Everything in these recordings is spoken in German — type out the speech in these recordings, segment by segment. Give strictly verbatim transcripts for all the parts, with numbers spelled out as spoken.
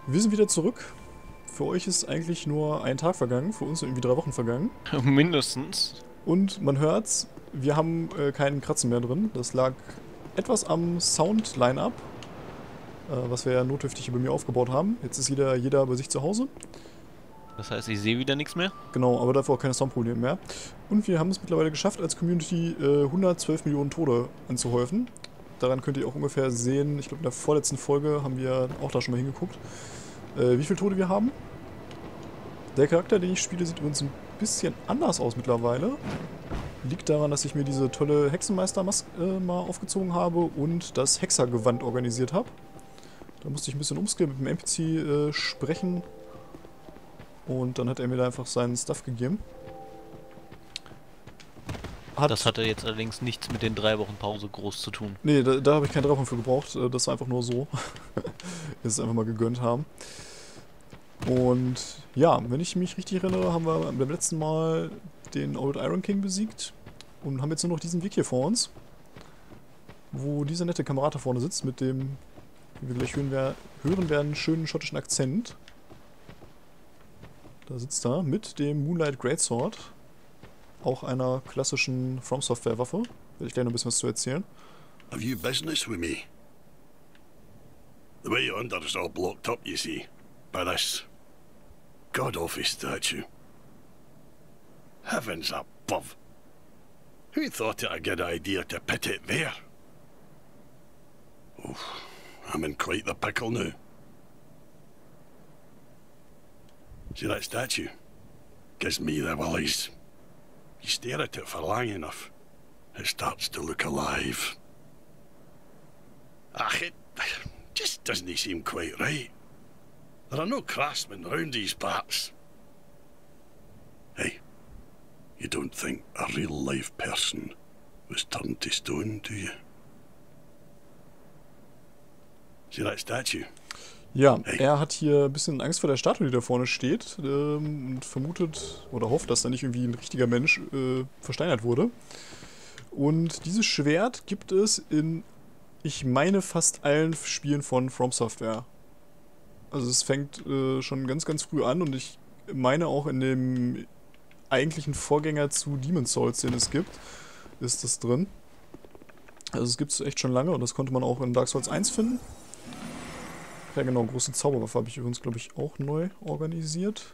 Wir sind wieder zurück. Für euch ist eigentlich nur ein Tag vergangen, für uns sind irgendwie drei Wochen vergangen. Mindestens. Und man hört's, wir haben äh, keinen Kratzen mehr drin. Das lag etwas am Sound-Line-Up, äh, was wir ja notdürftig hier bei mir aufgebaut haben. Jetzt ist jeder, jeder bei sich zu Hause. Das heißt, ich sehe wieder nichts mehr? Genau, aber dafür auch keine Soundprobleme mehr. Und wir haben es mittlerweile geschafft, als Community äh, hundertzwölf Millionen Tode anzuhäufen. Daran könnt ihr auch ungefähr sehen, ich glaube in der vorletzten Folge haben wir auch da schon mal hingeguckt, äh, wie viele Tote wir haben. Der Charakter, den ich spiele, sieht übrigens ein bisschen anders aus mittlerweile. Liegt daran, dass ich mir diese tolle Hexenmeister-Maske äh, mal aufgezogen habe und das Hexergewand organisiert habe. Da musste ich ein bisschen umskillen, mit dem N P C äh, sprechen. Und dann hat er mir da einfach seinen Stuff gegeben. Hat das hatte jetzt allerdings nichts mit den drei Wochen Pause groß zu tun. Nee, da, da habe ich keinen Drachen für gebraucht. Das war einfach nur so. Dass es einfach mal gegönnt haben. Und ja, wenn ich mich richtig erinnere, haben wir beim letzten Mal den Old Iron King besiegt. Und haben jetzt nur noch diesen Weg hier vor uns. Wo dieser nette Kamerad da vorne sitzt mit dem, wie wir gleich hören, wer hören werden, schönen schottischen Akzent. Da sitzt er mit dem Moonlight Greatsword. Auch einer klassischen From Software Waffe. Werde ich gleich noch ein bisschen was zu erzählen. Have you business with me? The way yonder is all blocked up, you see, by this god-awful statue. Heavens above! Who thought it a good idea to put it there? Oh, I'm in quite the pickle now. See that statue? Gives me the willies. You stare at it for long enough, it starts to look alive. Ach, it just doesn't seem quite right. There are no craftsmen round these parts. Hey, you don't think a real-life person was turned to stone, do you? See that statue? Ja, er hat hier ein bisschen Angst vor der Statue, die da vorne steht, ähm, und vermutet oder hofft, dass da nicht irgendwie ein richtiger Mensch äh, versteinert wurde. Und dieses Schwert gibt es in, ich meine, fast allen Spielen von From Software. Also es fängt äh, schon ganz, ganz früh an und ich meine auch in dem eigentlichen Vorgänger zu Demon's Souls, den es gibt, ist das drin. Also es gibt es echt schon lange und das konnte man auch in Dark Souls eins finden. Ja genau, große Zauberwaffe habe ich übrigens, glaube ich, auch neu organisiert.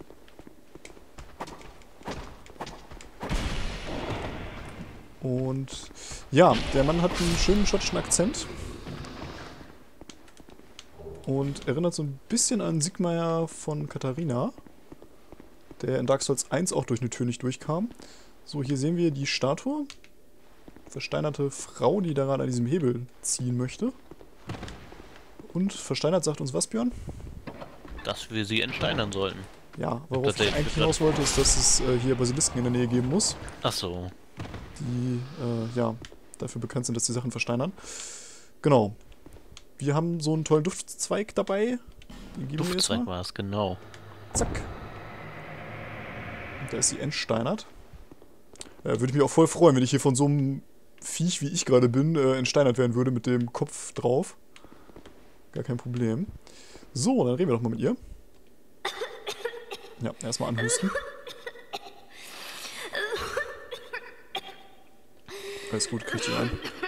Und ja, der Mann hat einen schönen schottischen Akzent. Und erinnert so ein bisschen an Sigmar von Katharina, der in Dark Souls eins auch durch eine Tür nicht durchkam. So, hier sehen wir die Statue. Versteinerte Frau, die daran an diesem Hebel ziehen möchte. Und versteinert sagt uns was, Björn? Dass wir sie entsteinern sollten. Ja, worauf ich eigentlich hinaus wollte, ist, dass es äh, hier Basilisken in der Nähe geben muss. Ach so. Die, äh, ja, dafür bekannt sind, dass die Sachen versteinern. Genau. Wir haben so einen tollen Duftzweig dabei. Den geben wir Duftzweig jetzt mal. war es, genau. Zack. Und da ist sie entsteinert. Äh, würde ich mich auch voll freuen, wenn ich hier von so einem Viech, wie ich gerade bin, äh, entsteinert werden würde mit dem Kopf drauf. Gar kein Problem. So, dann reden wir doch mal mit ihr. Ja, erstmal anhusten. Alles gut, kriegt sie ein.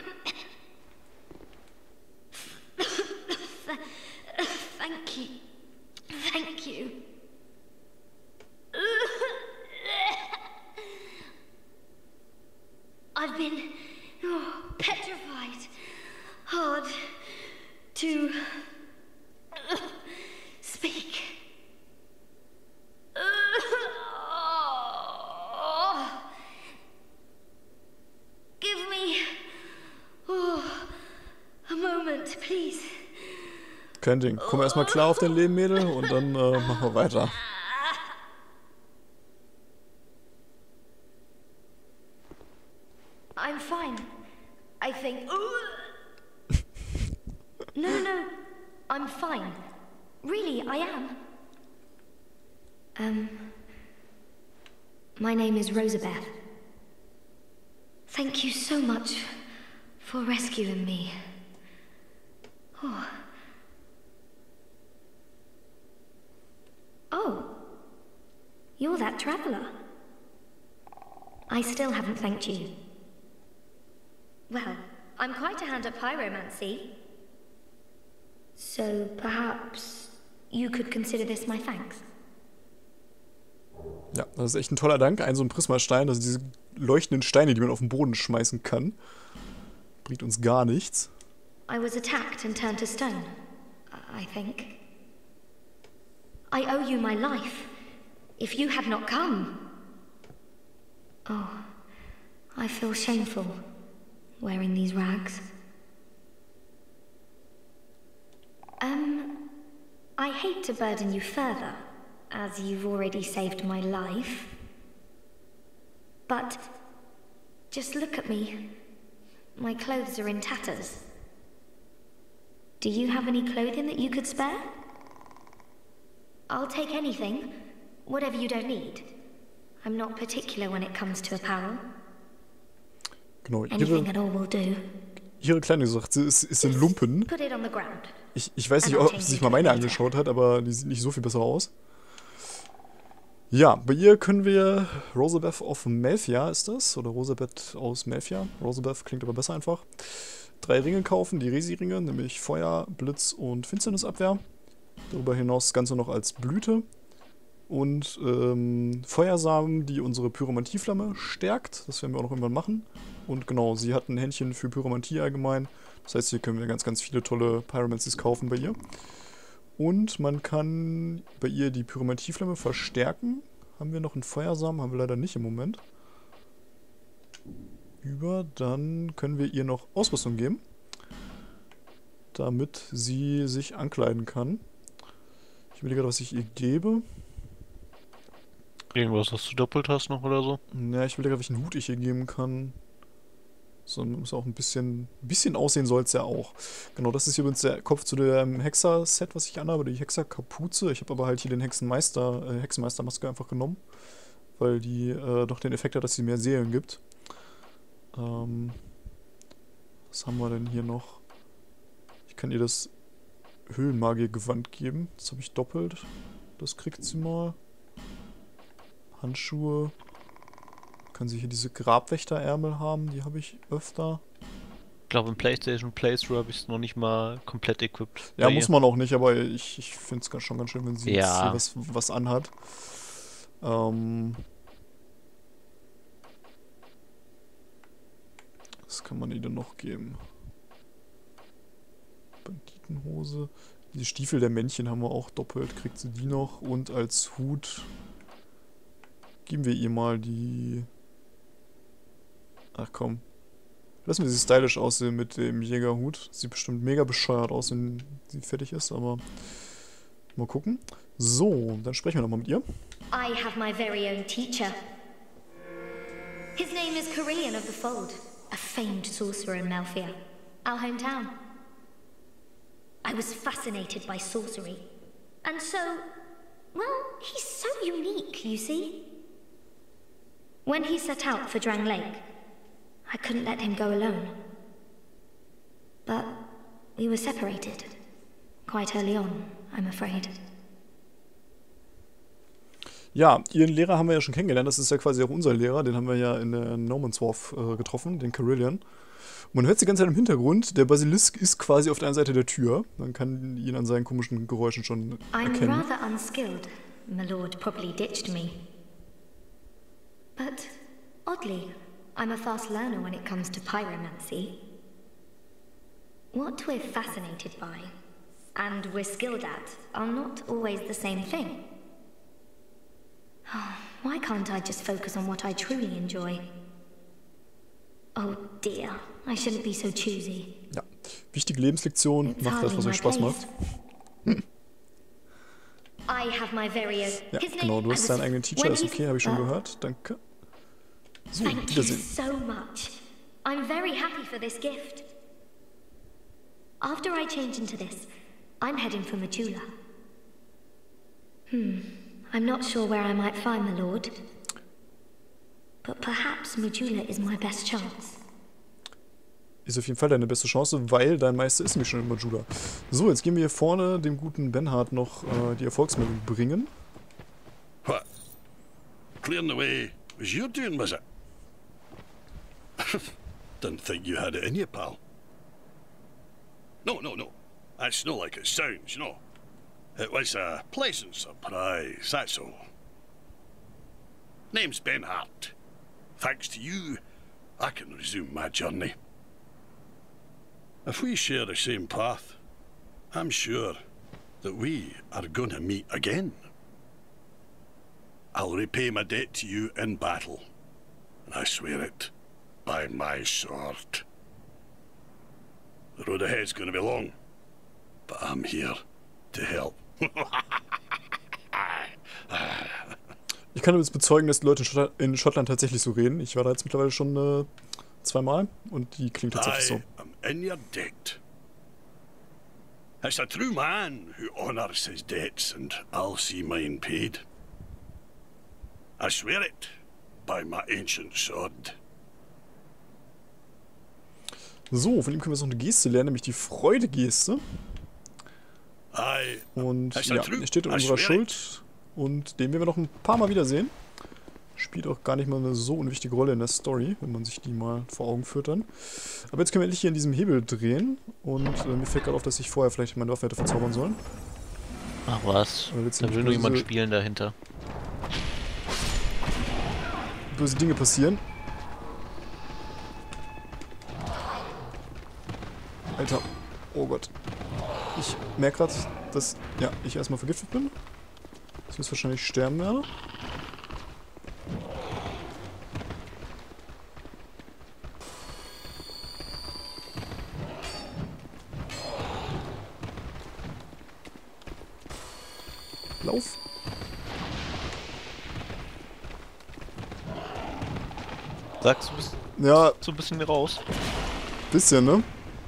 Thank you. Thank you. I've been oh, petrified. Hard to uh, speak. Uh, oh. Give me oh, a moment, please. Kein Ding. Komm erstmal klar auf dein Leben, Mädel, und dann äh, machen wir weiter. I'm fine. I think. No, no, no. I'm fine. Really, I am. Um. My name is Rosabeth. Thank you so much for rescuing me. Oh. you're that traveller. I still haven't thanked you. Well, I'm quite a hand at pyromancy. So perhaps you could consider this my thanks. Ja, das ist echt ein toller Dank. Ein so ein Prismastein, also diese leuchtenden Steine, die man auf den Boden schmeißen kann. Bringt uns gar nichts. I was attacked and turned to stone, I think. I owe you my life. If you had not come... Oh, I feel shameful wearing these rags. Um, I hate to burden you further, as you've already saved my life. But just look at me. My clothes are in tatters. Do you have any clothing that you could spare? I'll take anything, whatever you don't need. I'm not particular when it comes to apparel. Genau, Anything at all will do. ihre Kleine sagt, sie ist, ist in Lumpen. Put it on the ground. Ich, ich weiß nicht, ob sie sich mal meine angeschaut hat, aber die sieht nicht so viel besser aus. Ja, bei ihr können wir Rosabeth of Melfia ist das, oder Rosabeth aus Melfia. Rosabeth klingt aber besser einfach. Drei Ringe kaufen, die Resi-Ringe, nämlich Feuer, Blitz und Finsternisabwehr. Darüber hinaus das Ganze noch als Blüte. Und ähm, Feuersamen, die unsere Pyromantieflamme stärkt. Das werden wir auch noch irgendwann machen. Und genau, sie hat ein Händchen für Pyromantie allgemein. Das heißt, hier können wir ganz, ganz viele tolle Pyromancies kaufen bei ihr. Und man kann bei ihr die Pyromantieflamme verstärken. Haben wir noch einen Feuersamen? Haben wir leider nicht im Moment. Über, dann können wir ihr noch Ausrüstung geben. Damit sie sich ankleiden kann. Ich überlege gerade, was ich ihr gebe. Irgendwas, was du doppelt hast noch oder so? Ja, ich überlege, welchen Hut ich ihr geben kann. So, muss auch ein bisschen, ein bisschen aussehen soll es ja auch. Genau, das ist hier übrigens der Kopf zu dem Hexer-Set, was ich anhabe, die Hexer-Kapuze. Ich habe aber halt hier den Hexenmeister, äh, Hexenmeister-Maske einfach genommen, weil die äh, doch den Effekt hat, dass sie mehr Seelen gibt. Ähm, was haben wir denn hier noch? Ich kann ihr das Höhlenmagier-Gewand geben. Das habe ich doppelt. Das kriegt sie mal. Handschuhe. Kann sie hier diese Grabwächterärmel haben, die habe ich öfter. Ich glaube, im PlayStation Playthrough habe ich es noch nicht mal komplett equipped. Ja, muss man auch nicht, aber ich, ich finde es schon ganz schön, wenn sie ja. jetzt hier was, was anhat. Ähm, was kann man ihr denn noch geben? Banditenhose. Die Stiefel der Männchen haben wir auch doppelt. Kriegt sie die noch? Und als Hut geben wir ihr mal die... Ach komm. Lassen wir sie stylisch aussehen mit dem Jägerhut. Sieht bestimmt mega bescheuert aus, wenn sie fertig ist, aber mal gucken. So, dann sprechen wir nochmal mit ihr. I have my very own teacher. His name is Carillion of the Fold, a famed sorcerer in Melfia, our hometown. I was fascinated by sorcery, and so, well, he's so unique, you see. When he set out for Drang Lake, I couldn't let him go alone. But we were separated. Quite early on, I'm afraid. Ja, ihren Lehrer haben wir ja schon kennengelernt. Das ist ja quasi auch unser Lehrer. Den haben wir ja in der No Man's Wharf äh, getroffen, den Carillion. Und man hört die ganze Zeit im Hintergrund, der Basilisk ist quasi auf der einen Seite der Tür. Man kann ihn an seinen komischen Geräuschen schon erkennen. I'm rather unskilled. My lord probably ditched me. But, oddly, I'm a fast learner when it comes to pyromancy. What we're fascinated by, and we're skilled at, are not always the same thing. Why can't I just focus on what I truly enjoy? Oh dear, I shouldn't be so choosy. Ja, wichtige Lebenslektion, It's macht das, was hardly euch Spaß my macht. place. I have my very own. Ja, His name- genau, du I hast was- deinen eigenen Teacher, when ist he's- okay, habe ich schon uh, gehört. Danke. So, Thank you Wiedersehen. so much. I'm very happy for this gift. After I change into this, I'm heading for Majula. Hmm, I'm not sure where I might find the Lord. But perhaps Majula is my best chance. Ist auf jeden Fall deine beste Chance, weil dein Meister ist nämlich schon in Majula. So, jetzt gehen wir hier vorne dem guten Benhard noch äh, die Erfolgsmeldung bringen. What? clearing the way was your doing, was it? Didn't think you had it in you, pal. No, no, no. That's not like it sounds, you know. It was a pleasant surprise, that's all. Name's Ben Hart. Thanks to you, I can resume my journey. If we share the same path, I'm sure that we are going to meet again. I'll repay my debt to you in battle, and I swear it by my sword. The road ahead's going to be long, but I'm here to help. Ich kann übrigens bezeugen, dass die Leute in Schottland, in Schottland tatsächlich so reden. Ich war da jetzt mittlerweile schon äh, zweimal und die klingt tatsächlich so. I am in your debt. It's a true man who honors his debts, and I'll see mine paid. I swear it by my ancient sword. So, von ihm können wir jetzt noch eine Geste lernen, nämlich die Freude-Geste. I Und That's ja, true. er steht in I unserer swear Schuld und den werden wir noch ein paar Mal wiedersehen. Spielt auch gar nicht mal eine so unwichtige Rolle in der Story, wenn man sich die mal vor Augen führt dann. Aber jetzt können wir endlich hier in diesem Hebel drehen und äh, mir fällt gerade auf, dass ich vorher vielleicht meine Waffe hätte verzaubern sollen. Ach was, Weil jetzt da nämlich will nur jemand böse, spielen dahinter. böse Dinge passieren. Alter, oh Gott. Ich merke gerade, dass ja, ich erstmal vergiftet bin. Dass ich jetzt wahrscheinlich sterben werde. Lauf. Sagst du, bist Ja, so ein bisschen raus? bisschen, ne?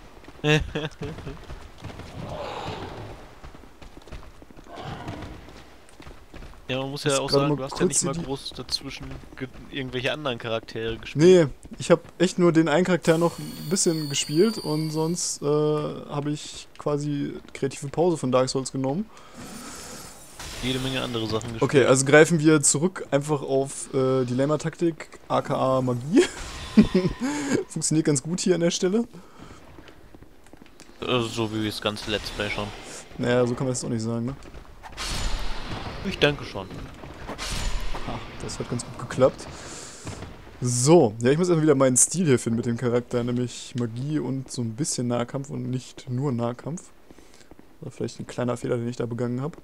Ja, man muss Jetzt ja auch gerade sagen, mal du hast ja kurz nicht mal die- groß dazwischen ge- irgendwelche anderen Charaktere gespielt. Nee, ich habe echt nur den einen Charakter noch ein bisschen gespielt und sonst äh, habe ich quasi kreative Pause von Dark Souls genommen. Jede Menge andere Sachen gespielt. Okay, also greifen wir zurück einfach auf äh, Dilemma-Taktik, aka Magie. Funktioniert ganz gut hier an der Stelle. Also so wie das ganze Let's Play schon. Naja, so kann man das auch nicht sagen, ne? Ich denke schon. Ha, das hat ganz gut geklappt. So, ja, ich muss erstmal wieder meinen Stil hier finden mit dem Charakter, nämlich Magie und so ein bisschen Nahkampf und nicht nur Nahkampf. War vielleicht ein kleiner Fehler, den ich da begangen habe.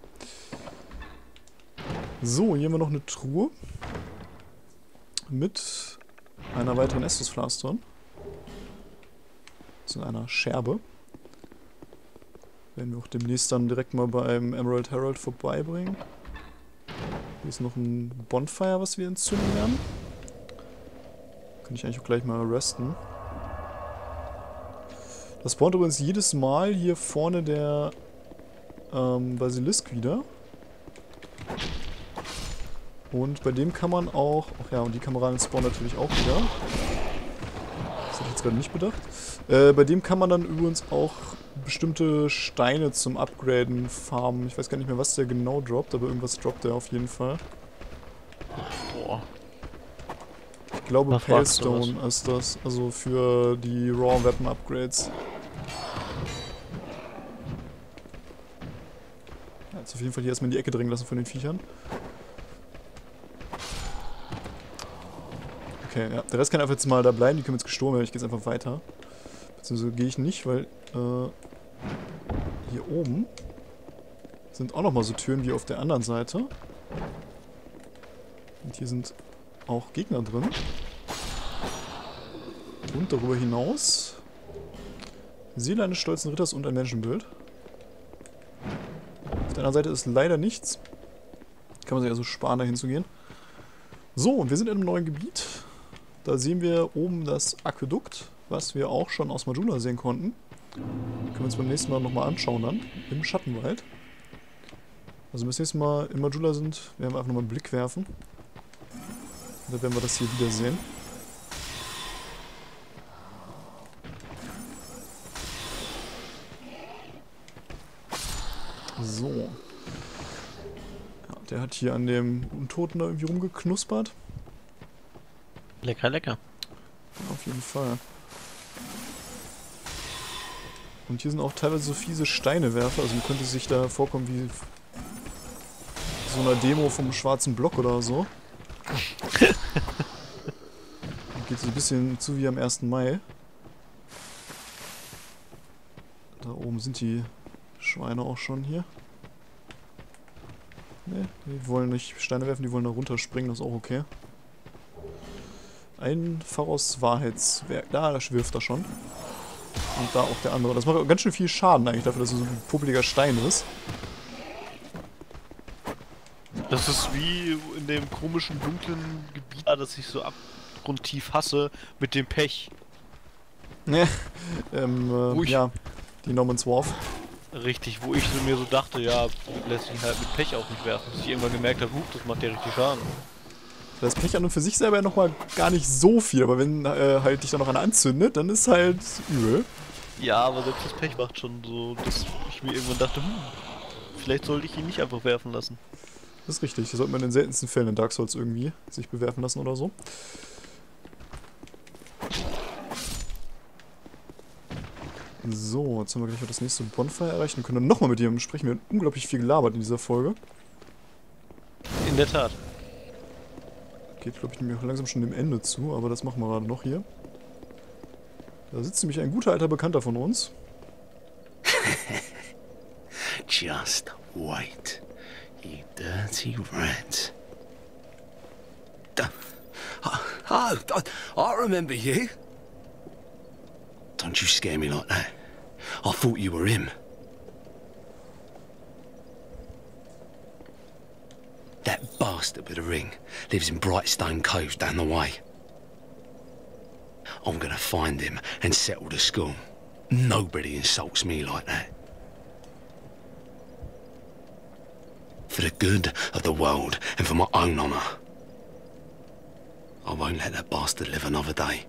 So, hier haben wir noch eine Truhe. Mit einer weiteren Estus-Flask drin. Also einer Scherbe. Werden wir auch demnächst dann direkt mal beim Emerald Herald vorbeibringen. Hier ist noch ein Bonfire, was wir entzünden werden. Kann ich eigentlich auch gleich mal resten. Das spawnt übrigens jedes Mal hier vorne der ähm, Basilisk wieder. Und bei dem kann man auch... Ach ja, und die Kameraden spawnen natürlich auch wieder. Das hätte ich jetzt gerade nicht bedacht. Äh, bei dem kann man dann übrigens auch bestimmte Steine zum Upgraden farmen. Ich weiß gar nicht mehr, was der genau droppt, aber irgendwas droppt der auf jeden Fall. Boah. Ich glaube Da fragst du Palestone ist das, also für die Raw Weapon Upgrades. Ja, jetzt auf jeden Fall hier erstmal in die Ecke drängen lassen von den Viechern. Okay, ja, der Rest kann einfach jetzt mal da bleiben, die können jetzt gestohlen werden, ich gehe jetzt einfach weiter. Beziehungsweise gehe ich nicht, weil äh, hier oben sind auch nochmal so Türen wie auf der anderen Seite. Und hier sind auch Gegner drin. Und darüber hinaus Seele eines stolzen Ritters und ein Menschenbild. Auf der anderen Seite ist leider nichts. Kann man sich also sparen, da hinzugehen. So, und wir sind in einem neuen Gebiet. Da sehen wir oben das Aquädukt, was wir auch schon aus Majula sehen konnten. Können wir uns beim nächsten Mal nochmal anschauen dann, im Schattenwald. Also wenn wir das nächste Mal in Majula sind, werden wir einfach nochmal einen Blick werfen. Und dann werden wir das hier wieder sehen. So. Ja, Der hat hier an dem Untoten da irgendwie rumgeknuspert. Lecker, lecker. Ja, auf jeden Fall. Und hier sind auch teilweise so fiese Steinewerfer, also man könnte sich da vorkommen wie so einer Demo vom schwarzen Block oder so. Geht so ein bisschen zu wie am ersten Mai. Da oben sind die Schweine auch schon hier. Ne, die wollen nicht Steine werfen, die wollen da runterspringen, das ist auch okay. Ein Pharos Wahrheitswerk, da, da wirft er schon. Und da auch der andere. Das macht auch ganz schön viel Schaden eigentlich dafür, dass er so ein puppeliger Stein ist. Das ist wie in dem komischen, dunklen Gebiet, das ich so abgrundtief hasse, mit dem Pech. Ne, ähm, äh, ja, die No Man's Wharf. Richtig, wo ich so mir so dachte, ja, lässt sich halt mit Pech auch nicht werfen. Bis ich irgendwann gemerkt habe, huch, das macht ja richtig Schaden. Das Pech an und für sich selber ja nochmal gar nicht so viel, aber wenn äh, halt dich da noch einer anzündet, dann ist halt übel. Ja, aber selbst das Pech macht schon so, dass ich mir irgendwann dachte, hm, vielleicht sollte ich ihn nicht einfach werfen lassen. Das ist richtig, das sollte man in den seltensten Fällen in Dark Souls irgendwie sich bewerfen lassen oder so. So, jetzt haben wir gleich das nächste Bonfire erreicht und können dann nochmal mit ihm sprechen. Wir haben unglaublich viel gelabert in dieser Folge. In der Tat. Geht, glaube ich, nämlich auch langsam schon dem Ende zu, aber das machen wir gerade noch hier. Da sitzt nämlich ein guter alter Bekannter von uns. Just wait, you dirty rat. Oh, oh, I remember you. Don't you scare me like that. I thought you were him. That bastard with a ring lives in Brightstone Cove down the way. I'm gonna find him and settle the score. Nobody insults me like that. For the good of the world and for my own honour. I won't let that bastard live another day.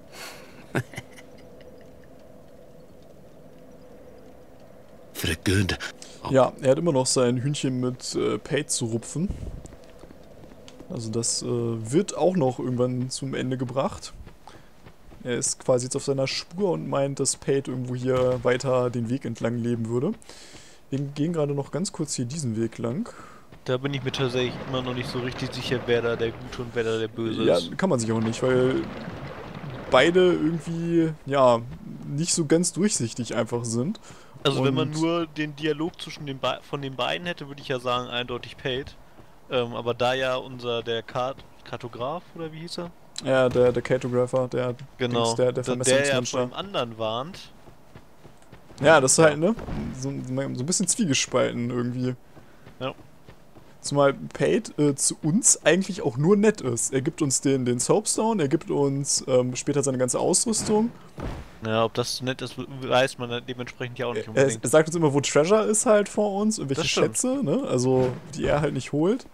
For the good. Ja, er hat immer noch sein Hühnchen mit äh, Paid zu rupfen. Also das äh, wird auch noch irgendwann zum Ende gebracht. Er ist quasi jetzt auf seiner Spur und meint, dass Paid irgendwo hier weiter den Weg entlang leben würde. Wir gehen gerade noch ganz kurz hier diesen Weg lang. Da bin ich mir tatsächlich immer noch nicht so richtig sicher, wer da der Gute und wer da der Böse Ja, ist. kann man sich auch nicht, weil beide irgendwie, ja, nicht so ganz durchsichtig einfach sind. Also und wenn man nur den Dialog zwischen den Be von den beiden hätte, würde ich ja sagen, eindeutig Paid. Ähm, aber da ja unser, der Kart Kartograf, oder wie hieß er? Ja, der, der Cartographer, der, Genau, Dings, der, der der, der ja Vermessungsmensch vor da. dem anderen warnt. Ja, das ist halt, ne? So, so ein bisschen zwiegespalten irgendwie. Ja. Zumal Paid äh, zu uns eigentlich auch nur nett ist. Er gibt uns den, den Soapstone, er gibt uns ähm, später seine ganze Ausrüstung. Ja, ob das nett ist, weiß man dementsprechend ja auch nicht Er, unbedingt. er sagt uns immer, wo Treasure ist halt vor uns, irgendwelche Das stimmt. Schätze, ne? Also die er halt nicht holt.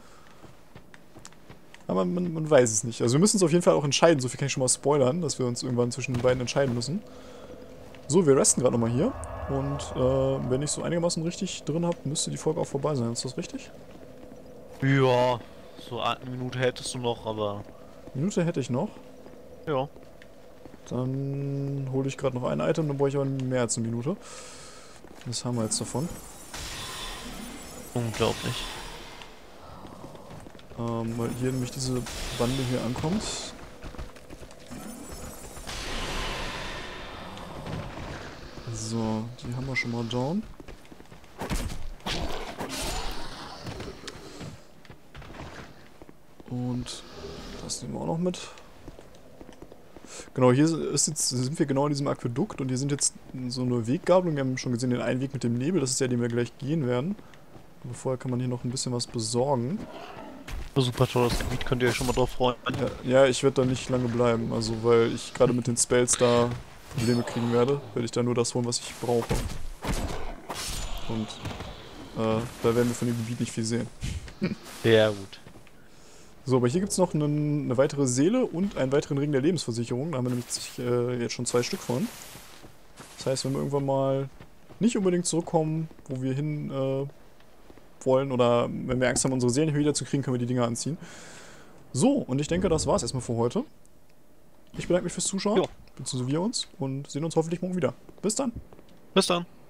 Aber man, man weiß es nicht. Also wir müssen uns auf jeden Fall auch entscheiden, so viel kann ich schon mal spoilern, dass wir uns irgendwann zwischen den beiden entscheiden müssen. So, wir resten gerade nochmal hier. Und äh, wenn ich so einigermaßen richtig drin habe, müsste die Folge auch vorbei sein. Ist das richtig? Ja, so eine Minute hättest du noch, aber Minute hätte ich noch. ja. Dann hole ich gerade noch ein Item, dann brauche ich aber mehr als eine Minute. Was haben wir jetzt davon? Unglaublich. Ähm, weil hier nämlich diese Bande hier ankommt. So, die haben wir schon mal down. Und das nehmen wir auch noch mit. Genau, hier ist jetzt, sind wir genau in diesem Aquädukt und hier sind jetzt so eine Weggabelung. Wir haben schon gesehen den einen Weg mit dem Nebel, das ist der, den wir gleich gehen werden. Aber vorher kann man hier noch ein bisschen was besorgen. Super tolles Gebiet, könnt ihr euch schon mal drauf freuen. Ja, ja, ich werde da nicht lange bleiben, also weil ich gerade mit den Spells da Probleme kriegen werde, werde ich da nur das holen, was ich brauche. Und äh, da werden wir von dem Gebiet nicht viel sehen. Sehr gut. So, aber hier gibt es noch eine, eine weitere Seele und einen weiteren Ring der Lebensversicherung. Da haben wir nämlich äh, jetzt schon zwei Stück von. Das heißt, wenn wir irgendwann mal nicht unbedingt zurückkommen, wo wir hin äh, wollen oder wenn wir Angst haben, unsere Seelen wieder zu kriegen, können wir die Dinger anziehen. So, und ich denke, das war's erstmal für heute. Ich bedanke mich fürs Zuschauen, Jo. beziehungsweise wir uns und sehen uns hoffentlich morgen wieder. Bis dann. Bis dann.